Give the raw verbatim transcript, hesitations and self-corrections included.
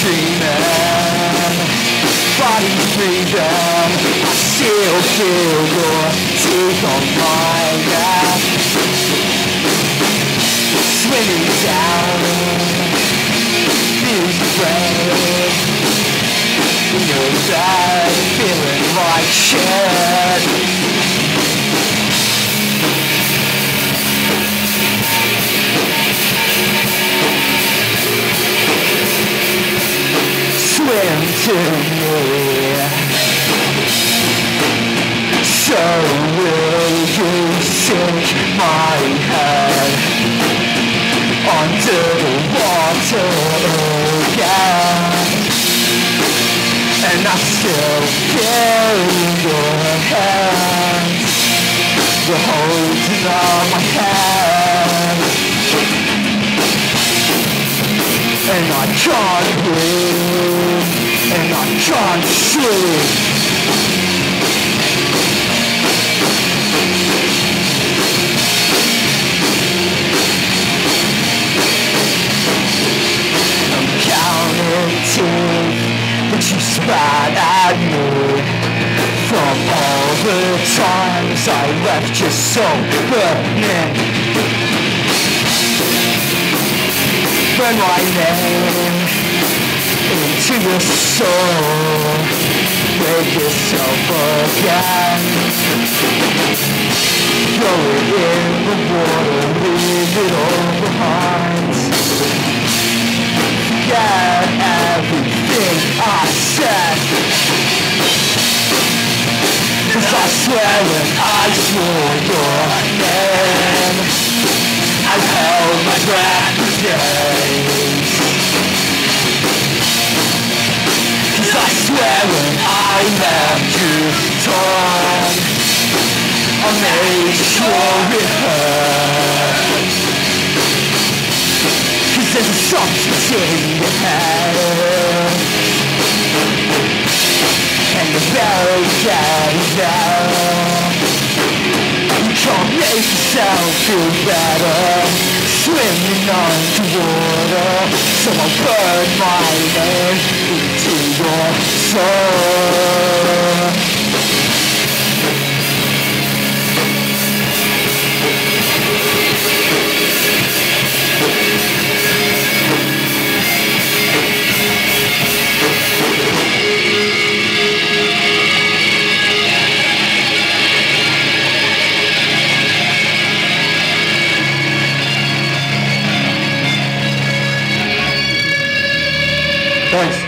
dreaming, body breathing. I still feel your teeth on my neck, swimming down this brain. In your bed, feeling like shit. Swim to me. So will you sink my head under the water again? And I still feel your hands, you're holding on my hand, and I can't breathe, and I can't sleep. I'm counting teeth that you spat at me, from all the times I left you so burning. Burn my name into your soul, break yourself again, throw it in the water, leave it all behind. Forget everything I said, 'cause I swear when I swore your name, I held my breath for days. 'Cause I swear when I left you torn, I made sure it hurt. 'Cause there's a substance in your head, and the very is there. You can't make yourself feel better swimming underwater, so I'll burn my name into your soul. Thanks.